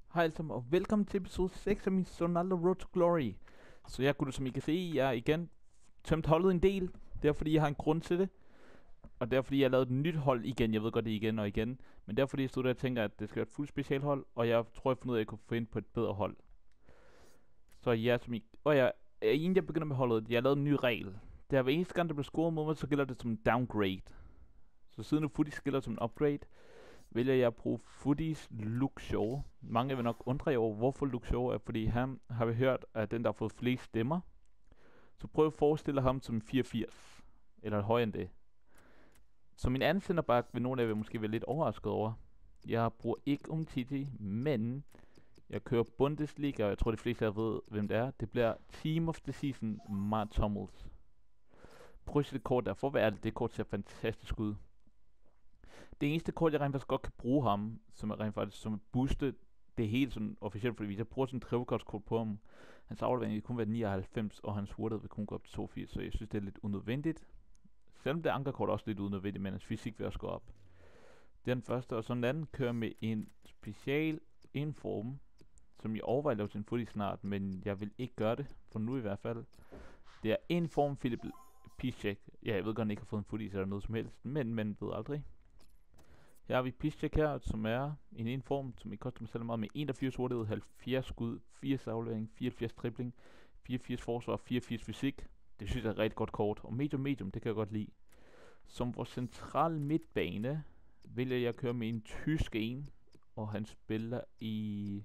Hej alle sammen, og velkommen til episode 6 af min Ronaldo Road to Glory. Så jeg kunne, som I kan se, jeg er igen tømt holdet en del. Det er fordi jeg har en grund til det. Og det er fordi jeg har lavet et nyt hold igen. Jeg ved godt det er igen og igen. Men det er fordi jeg stod der og tænker at det skal være et fuldt specialhold. Og jeg tror jeg fundet ud af at jeg kunne finde på et bedre hold. Så ja, som I... Og inden jeg begynder med holdet, jeg har lavet en ny regel. Det er hver eneste gang der bliver scoret mod mig, så gælder det som en downgrade. Så siden nu Footies gælder som en upgrade, vælger jeg at bruge Footies Luke Shaw. Mange vil nok undre jer over, hvorfor Luke Shaw er, fordi han har vi hørt, at den der har fået flest stemmer. Så prøv at forestille ham som en 84, eller højere end det. Så min anden centerback vil nogle af jer måske være lidt overrasket over. Jeg bruger ikke Umtiti, men jeg kører Bundesliga, og jeg tror de fleste af jer ved, hvem det er. Det bliver Team of the Season, Mats Hummels. Prøv at se det kort der, for at være ærlig, det kort ser fantastisk ud. Det eneste kort, jeg rent faktisk godt kan bruge ham, som er rent faktisk som booste det hele sådan officielt, fordi hvis jeg bruger sådan en trivelkortskort på ham, hans aflevering vil kun være 99, og hans hurtighed vil kun gå op til 82, så jeg synes, det er lidt unødvendigt. Selvom det ankerkort er også lidt unødvendigt, men hans fysik vil også gå op. Det er den første, og så den anden kører med en special inform, som jeg overvejer at lave til en footy snart, men jeg vil ikke gøre det, for nu i hvert fald. Det er inform Philip Piszczek. Ja, jeg ved godt, han ikke har fået en footy eller noget som helst, men man ved aldrig. Her har vi Piszczek her, som er en inform, som ikke koster mig selv meget, med 81 hurtighed, 70 skud, 80 aflevering, 84 dribling, 84 forsvar, 84 fysik. Det synes jeg er et rigtig godt kort, og medium, det kan jeg godt lide. Som vores central midtbane vælger jeg at køre med en tysk en, og han spiller i...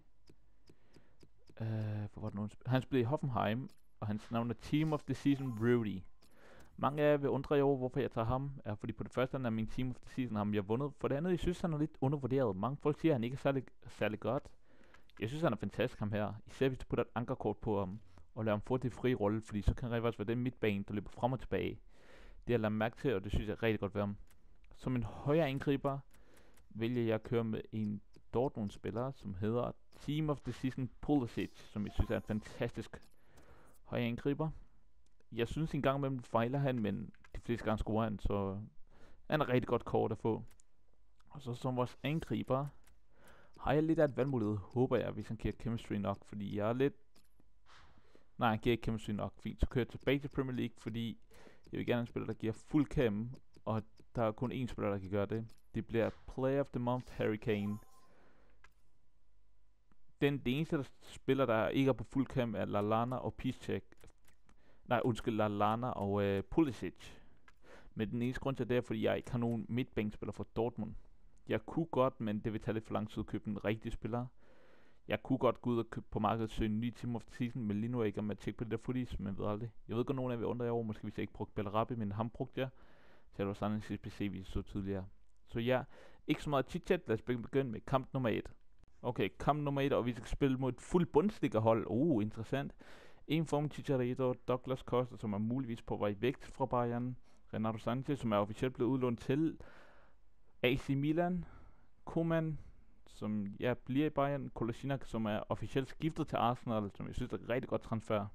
Han spiller i Hoffenheim, og hans navn er Team of the Season Rudy. Mange af jer vil undre jer over, hvorfor jeg tager ham. Er fordi på det første, han er min Team of the Season, ham jeg har vundet. For det andet, jeg synes, han er lidt undervurderet. Mange folk siger, at han ikke er særlig godt. Jeg synes, han er fantastisk, ham her. Især hvis du putter et ankerkort på ham, og lader ham få det fri rolle, fordi så kan han faktisk være den midtbane, der løber frem og tilbage. Det har jeg lagt mærke til, og det synes jeg er rigtig godt ved ham. Som en højere angriber, vælger jeg at køre med en Dortmund-spiller, som hedder Team of the Season Pulisic, som jeg synes er en fantastisk højere angriber. Jeg synes en gang imellem fejler han, men de fleste gange scorer han, så han er rigtig godt kort at få. Og så som vores angriber, har jeg lidt af et valgmulighed, håber jeg, hvis han giver chemistry nok, fordi jeg er lidt... Nej, han giver ikke chemistry nok. Fint, så kører jeg tilbage til Premier League, fordi jeg vil gerne have en spiller, der giver fuld chem, og der er kun én spiller, der kan gøre det. Det bliver Player of the Month, Harry Kane. Det eneste der spiller, der ikke er på fuld chem, er Lallana og Piszczek. Nej, undskyld, Lallana og Pulisic. Men den eneste grund til det er, fordi jeg ikke har nogen midtbanespiller for Dortmund. Jeg kunne godt, men det vil tage lidt for lang tid at købe en rigtig spiller. Jeg kunne godt gå ud og købe på markedet og søge en ny Team of the Season, men lige nu er jeg ikke om at tjekke på det der footies, men ved aldrig. Jeg ved godt, nogen af jer vil undre jer over, måske hvis jeg ikke brugte Bellarabi, men ham brugte jeg. Så det var sådan en CPC, vi så tidligere. Så ja, ikke så meget chit-chat, lad os begynde med kamp nummer 1. Okay, kamp nummer 1, og vi skal spille mod et fuldt Bundesliga-hold. Interessant. En form Chicharito, Douglas Costa, som er muligvis på vej væk fra Bayern, Renato Sanchez, som er officielt blevet udlånt til AC Milan, Koeman, som bliver i Bayern, Kolasinac, som er officielt skiftet til Arsenal, som jeg synes er et rigtig godt transfer.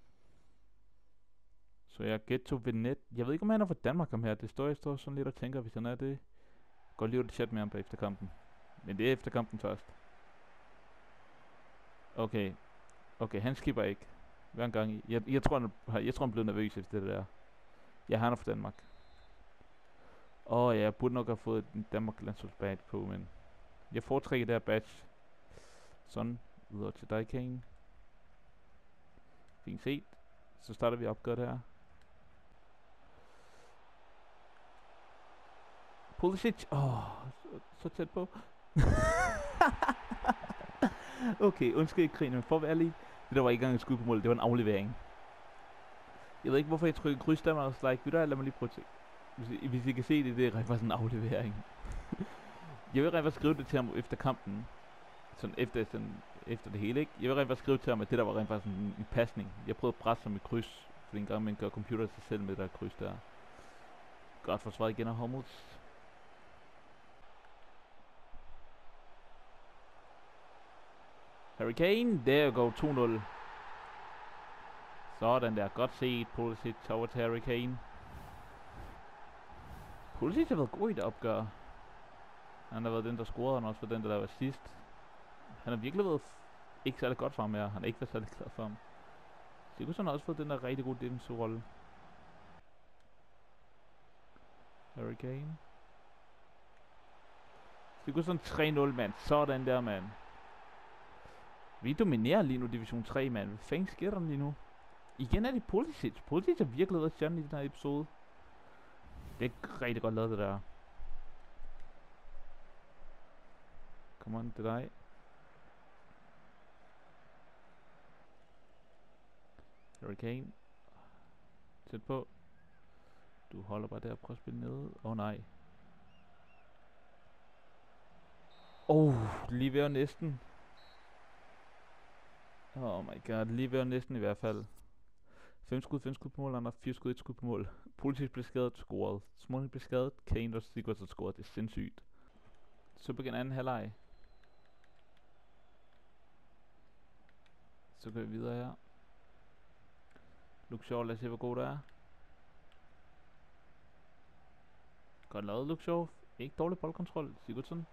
Så jeg Ghetto Venet. Jeg ved ikke, om han er fra Danmark, ham her. Det står jeg sådan lidt og tænker, hvis han er det. Godt lige at chat med ham på efter kampen. Men det er efter kampen først. Okay, han skipper ikke. Hver en gang. Jeg tror, han blev nervøs efter det der. Ja, han er fra Danmark. Jeg burde nok have fået en Danmark landsholdsbadge på, men jeg foretrækker det her badge. Sådan, videre til dig, Kane. Fint set. Så starter vi opgøret her. Pulisic. Så tæt på. Okay, undskyld ikke krigen, men for at være ærlig, det der var ikke engang et skud på målet, det var en aflevering. Jeg ved ikke, hvorfor jeg trykker kryds der, men også like, lad mig lige prøve at se. Hvis I kan se det, det er rent faktisk en aflevering. Jeg vil rent faktisk skrive det til ham efter kampen. Sådan efter det hele, ikke? Jeg vil rent faktisk skrive til ham, at det der var rent faktisk en pasning. Jeg prøvede at presse ham i kryds, for en gang man gør computer sig selv med der kryds der. Godt forsvaret igen af Hummels. Harry Kane, there you go, 2-0. Sådan der, godt set, Pulisic over til Harry Kane. Pulisic har været god i det opgør. Han har været den, der scorede, og også for den, der var sidst. Han har virkelig været ikke særlig godt for ham her. Han har ikke været særlig glad for ham. Sigurdsson har også fået den der rigtig gode defensive rolle. Harry Kane. Sigurdsson 3-0, mand. Sådan der, mand. Vi dominerer lige nu division 3, mand. Hvad fanden sker der lige nu? Igen er det Pulisic. Pulisic har virkelig været stjernen i den her episode. Det er rigtig godt lavet, det der. Come on, det er dig. Harry Kane. Tæt på. Du holder bare der og prøver at spille ned. Nej. Lige ved og næsten. Oh my god, lige ved og næsten i hvert fald. 5 skud på mål, andre 4 skud, 1 skud på mål. Pulisic blev skadet, scoret. Smalling blev skadet, Kane og Sigurdsson scoret. Det er sindssygt. Så begynder anden halvleg. Så går vi videre her. Luke Shaw, lad os se hvor god der er. Godt lavet Luke Shaw. Ikke dårlig boldkontrol. Sigurdsson.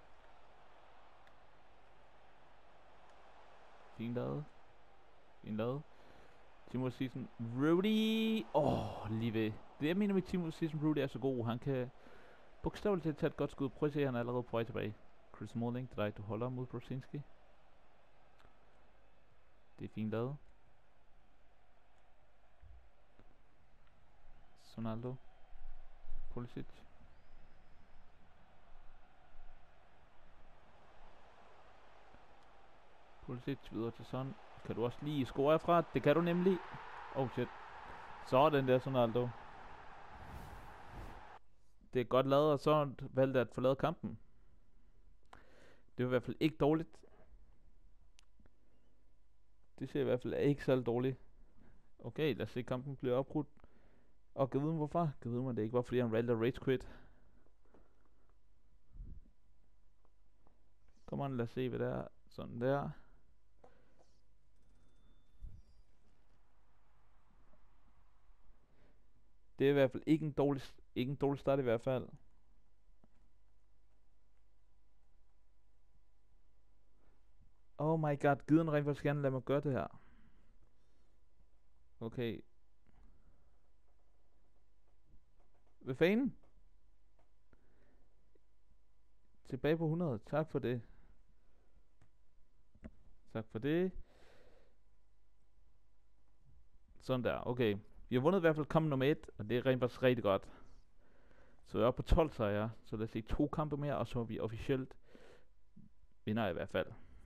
Fint lavet. Fint lavet. Timo Season. Rudy. Lige ved. Det jeg mener med Timo Season. Rudy er så god. Han kan bogstaveligt til at tage et godt skud. Prøv at se, han er allerede på vej tilbage. Chris Smalling. Det er dig, du holder mod Brosinski. Det er fint lavet. Ronaldo. Pulisic. Pulisic videre til Son. Kan du også lige score herfra? Det kan du nemlig. Shit. Sådan der, Ronaldo. Det er godt lavet, og så valgte at forlade kampen. Det var i hvert fald ikke dårligt. Det ser i hvert fald ikke særlig dårligt. Okay, lad os se, kampen bliver opbrudt. Og kan vide hvorfor? Kan vide, det ikke var, fordi han valgte at rage quit. Kom on, lad os se, hvad der er. Sådan der. Det er i hvert fald ikke en dårlig start i hvert fald. Oh my god, gider han rent faktisk gerne lade mig gøre det her. Okay. Hvad fanden? Tilbage på 100. Tak for det. Tak for det. Sådan der, okay. Vi har vundet i hvert fald kamp nummer 1, og det er rent faktisk rigtig godt. Så jeg er oppe på 12 sejre. Så lad os se 2 kampe mere, og så er vi officielt vinder i hvert fald.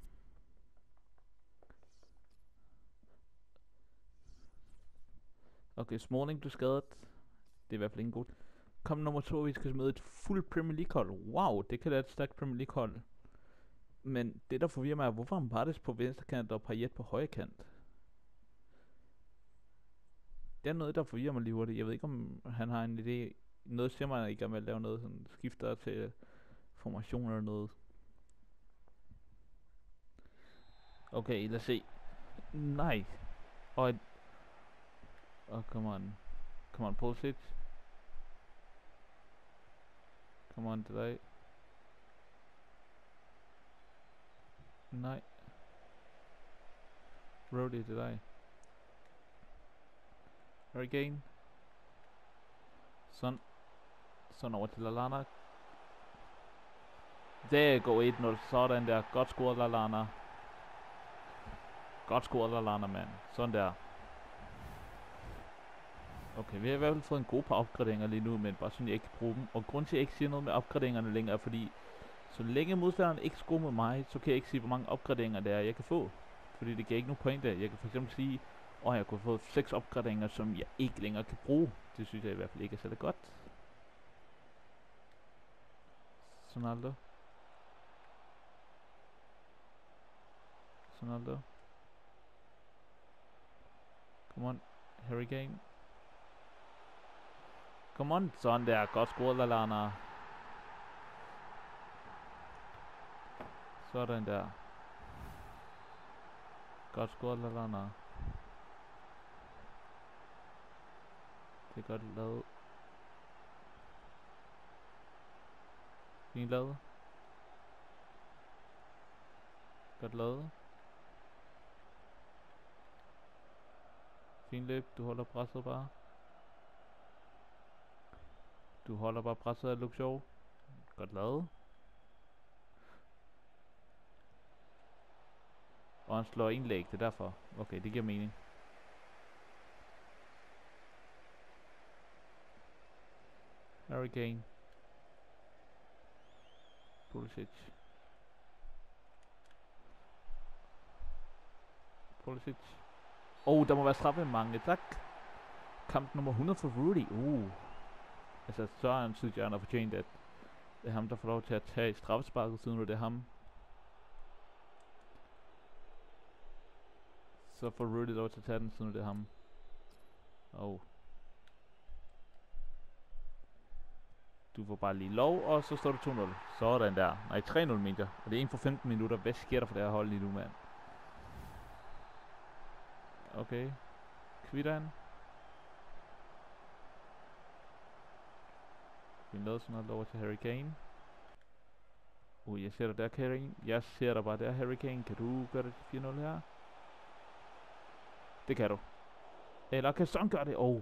Okay, Smalling blev skadet. Det er i hvert fald ikke godt. Kamp nummer 2, vi skal møde et fuldt Premier League hold. Wow, det kan da et stærkt Premier League hold. Men det der forvirrer mig er, hvorfor han Bartes på venstre kant og Payet på højre kant. Det er noget, der forvirrer mig lige hurtigt. Jeg ved ikke, om han har en idé. Noget siger mig ikke, om at lave noget sådan skifter til formation eller noget. Okay, lad os se. Nej. Come on. Come on, Pulisic. Come on, det der. Nej. Rudy, det der. Harry Kane. Sådan over til Lallana. Det går 1-0. Sådan der. Godt scoret, Lallana. Godt scoret, Lallana, mand. Sådan der. Okay, vi har i hvert fald fået en god par opgraderinger lige nu, men bare sådan jeg ikke kan bruge dem. Og grund til at jeg ikke siger noget med opgraderingerne længere er fordi, så længe modstanderen ikke scorer mod mig, så kan jeg ikke sige hvor mange opgraderinger det er jeg kan få. Fordi det giver ikke nogen pointe. Jeg kan for eksempel sige, jeg kunne få 6 opgraderinger, som jeg ikke længere kan bruge. Det synes jeg i hvert fald ikke er særlig godt. Ronaldo. Come on, Harry Kane. Come on, sådan der. Godt scoret, Lallana. Sådan der. Godt scoret, Lallana. Det er godt lavet. Fint lavet. Godt lavet. Fint løb. Du holder presset bare. Du holder bare presset af Luke Shaw. Godt lavet. Og han slår indlæg, det er derfor. Okay, det giver mening. Harry Kane. Pulisic. Pulisic. Der må være straffe mange. Tak. Kamp nummer 100 for Rudy. Altså, så er han, synes jeg, han har fortjent, at det er ham, der får lov til at tage straffesparket, siden det er ham. Så får Rudy lov til at tage den, siden det er ham. Du får bare lige lov, og så står det 2-0. Sådan der. Nej, 3-0 mener jeg. Og det er 1 for 15 minutter. Hvad sker der for det her hold lige nu, mand? Okay. Kvitteren. Vi lavede sådan noget over til Harry Kane. Jeg ser dig der, Harry. Jeg ser dig bare der, Harry Kane. Kan du gøre det til 4-0 her? Det kan du. Eller kan Son gøre det?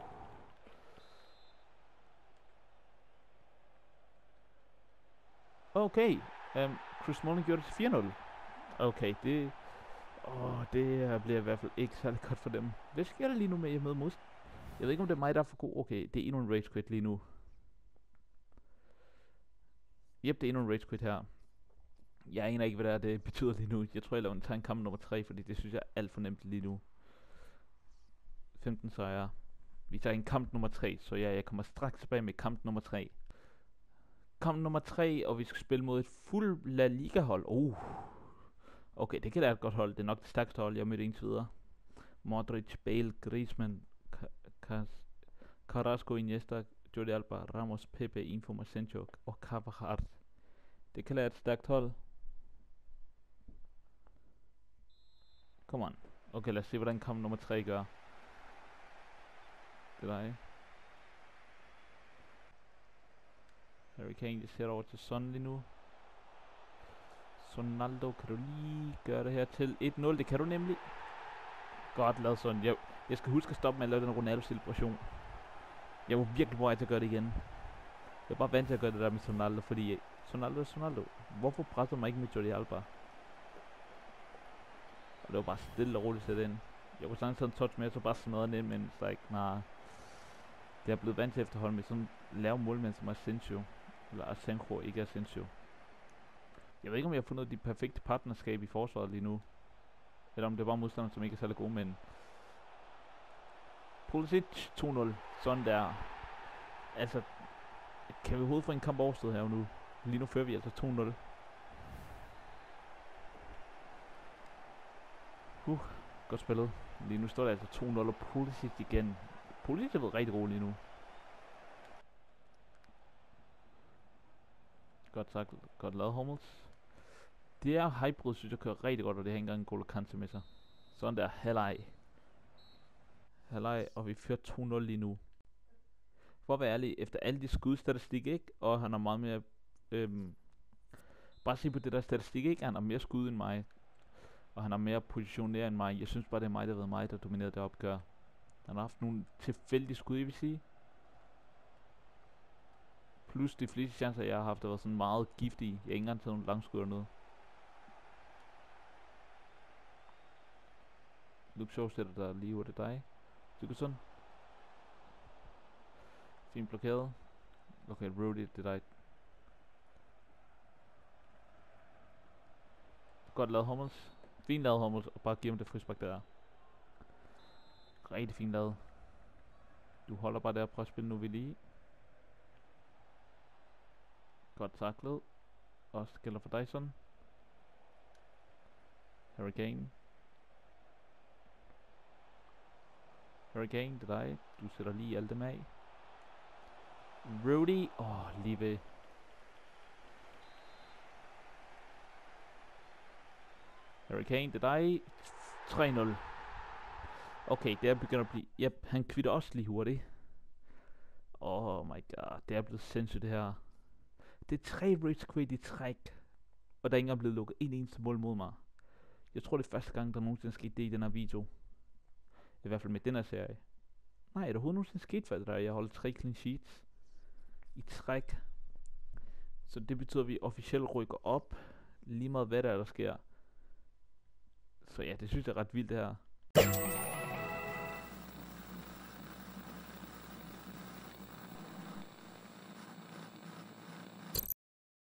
Okay. Chris Smalling gjorde det til 4-0. Okay, det bliver i hvert fald ikke særlig godt for dem. Hvad sker der lige nu med modstand? Jeg ved ikke, om det er mig, der er for god. Okay, det er endnu en rage quit lige nu. Yep, det er endnu en rage quit her. Jeg aner ikke, hvad det betyder lige nu. Jeg tror, jeg tager en kamp nummer 3, fordi det synes jeg er alt for nemt lige nu. 15 sejre. Vi tager en kamp nummer 3, så jeg kommer straks tilbage med kamp nummer 3. Kamp nummer 3, og vi skal spille mod et fuld La Liga hold. Okay, det kan være et godt hold. Det er nok det stærkeste hold, jeg mødte indtil videre. Modric, Bale, Griezmann, Carrasco, Iniesta, Jordi Alba, Ramos, Pepe, Informa, Sancho og Carvajal. Det kan være et stærkt hold. Come on. Okay, lad os se, hvordan kamp nummer 3 gør. Det er dig. Harry Kane, jeg ser over til Son lige nu. Ronaldo, kan du lige gøre det her til 1-0? Det kan du nemlig. Godt lavet sådan. Jeg skal huske at stoppe med at lave den Ronaldo-celebration. Jeg var virkelig på vej til at gøre det igen. Jeg er bare vant til at gøre det der med Ronaldo, fordi Ronaldo. Hvorfor presser man ikke med Jordi Alba? Og det var bare stille og roligt sætte ind. Jeg kunne sagtens have en touch med, så bare smadre den ind, men så ikke, nej. Det er blevet vant til efterhånden med sådan lave målmænd som Asensio. Eller Asenjo, ikke Asensio. Jeg ved ikke, om jeg har fundet de perfekte partnerskab i forsvaret lige nu. Eller om det er bare modstandere, som ikke er særlig gode, men... Pulisic 2-0. Sådan der. Altså, kan vi overhovedet få en kamp overstået her nu? Lige nu fører vi altså 2-0. Godt spillet. Lige nu står der altså 2-0 og Pulisic igen. Pulisic er ved rigtig roligt lige nu. Godt sagt. Godt lavet, Hummels. Det er hybrid, synes jeg kører rigtig godt, og det har ikke engang en N'Golo Kante med sig. Sådan der, halvleg, og vi fører 2-0 lige nu. For at være ærlig, efter alle de skudstatistik, ikke? Og han har meget mere... bare se på det der statistik, ikke? Han har mere skud end mig. Og han har mere positioneret end mig. Jeg synes bare, det er mig, der har været mig, der dominerede det opgør. Han har haft nogle tilfældige skud, jeg vil sige. Plus de fleste chancer, jeg har haft, der var sådan meget giftige. Jeg har ikke engang taget nogle langskud eller noget. Luke Shaw sætter der lige ud af dig. Det går sådan. Fint blokeret. Okay, Rudy, det er dig. Godt lavet, Hummels. Fint lavet, Hummels, og bare give ham det frispark der. Rigtig fint lavet. Du holder bare der og prøver at spille nu vi lige. Godt taklet. Også gælder for Dyson. Harry Kane. Harry Kane, det er dig. Du sætter lige alt dem af. Rudy. Lige ved. Harry Kane, det er dig. 3-0. Okay, det er begyndt at blive... Yep, han kvitter også lige hurtigt. Oh my god, det er blevet sindssygt det her. Det er 3 rage quit i træk. Og der er ikke engang blevet lukket en eneste mål mod mig. Jeg tror, det er første gang, der nogensinde er sket det i den her video. I hvert fald med den her serie. Nej, er der overhovedet nogensinde sket for det der? Jeg holdt 3 clean sheets i træk. Så det betyder, at vi officielt rykker op. Lige meget hvad der sker. Så ja, det synes jeg er ret vildt det her.